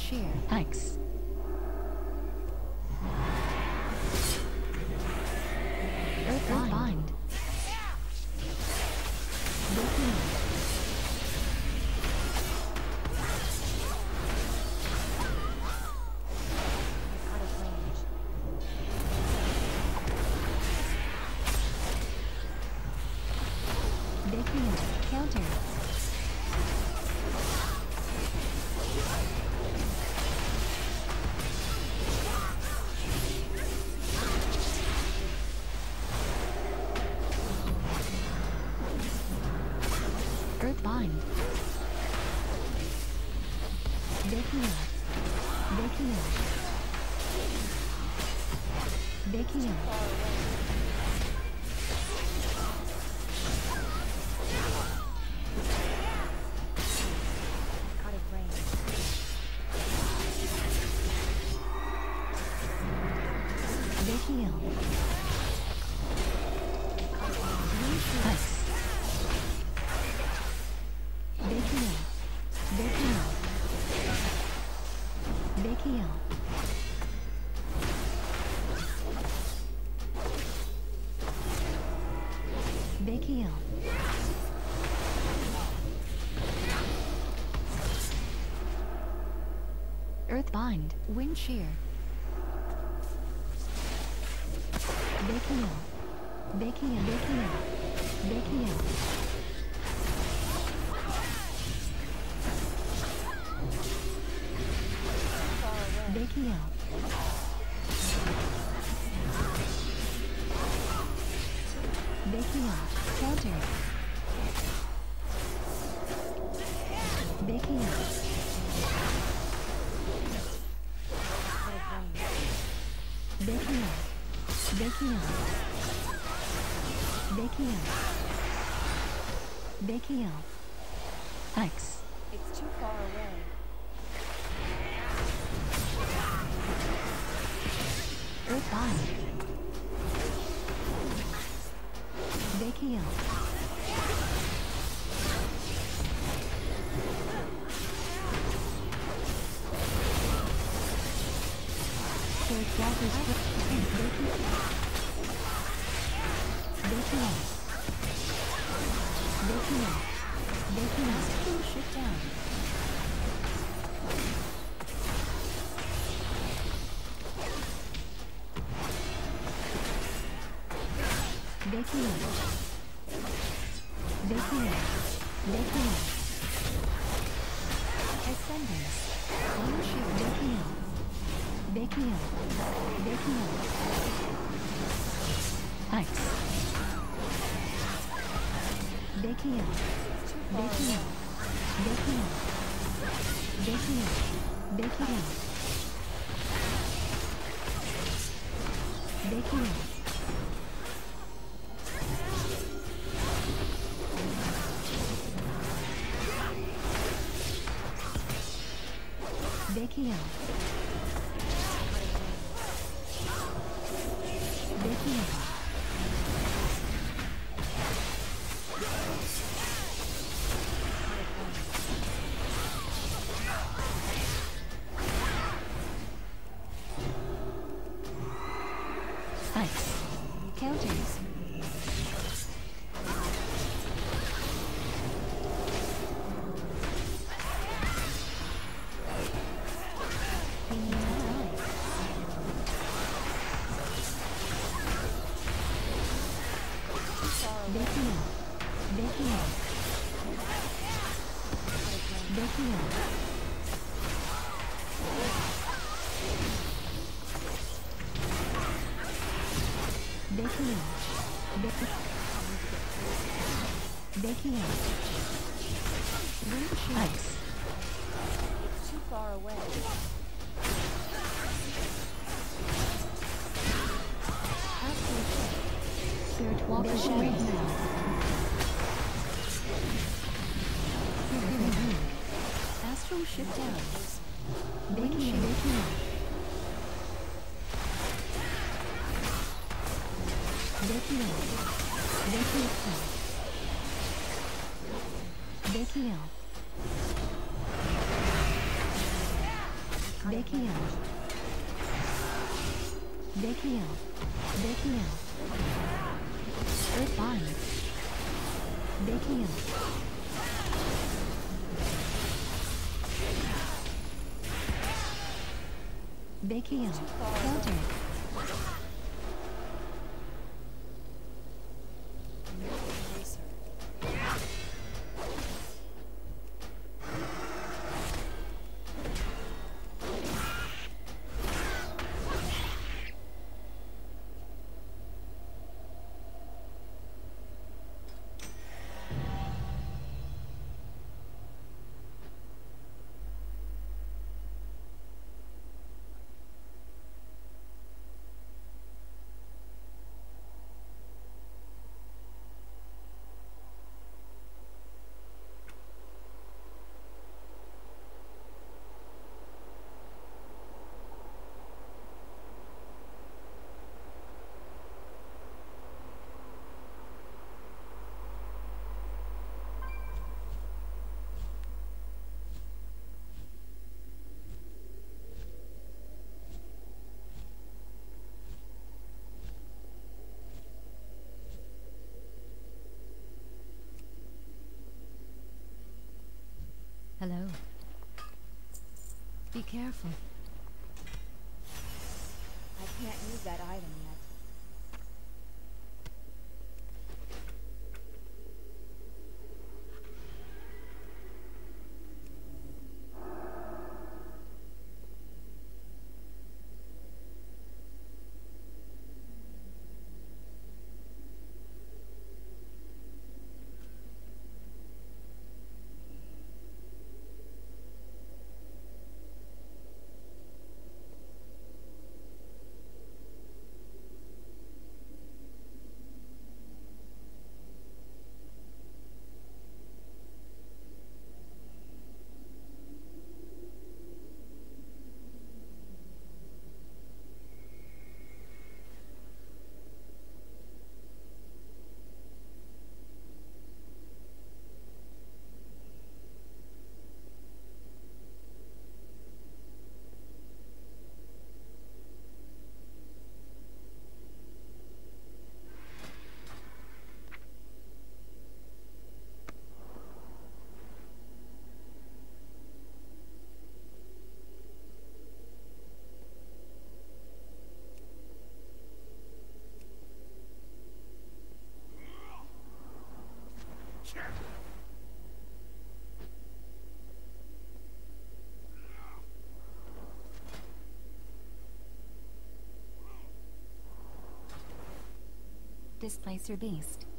shear. X. Earth bind. Out of range. Baking counter. Earth bind. Baking Baking Baking Out of range. Baking Ice. Baking Baking Baking Earth bind. Wind shear. Baking Baking Baking Far away. Baking Baking counter. Baking Out of range. Baking Baking X. It's too far away. Earth bind. Baking Earth walker's foot. Baking Full ship down. Baking Ascendance. Wind shear. Baking X. Baking Baking Baking X. Counters. Baking Wind shear. Ice. It's too far away. Astral ship. Spirit Walker Shade now. Astral ship down. Baking Vakiel. Vakiel. Vakiel. Earthbind. Vakiel. Vakiel. Celtic. Hello. Be careful. I can't use that item yet. Displacer beast.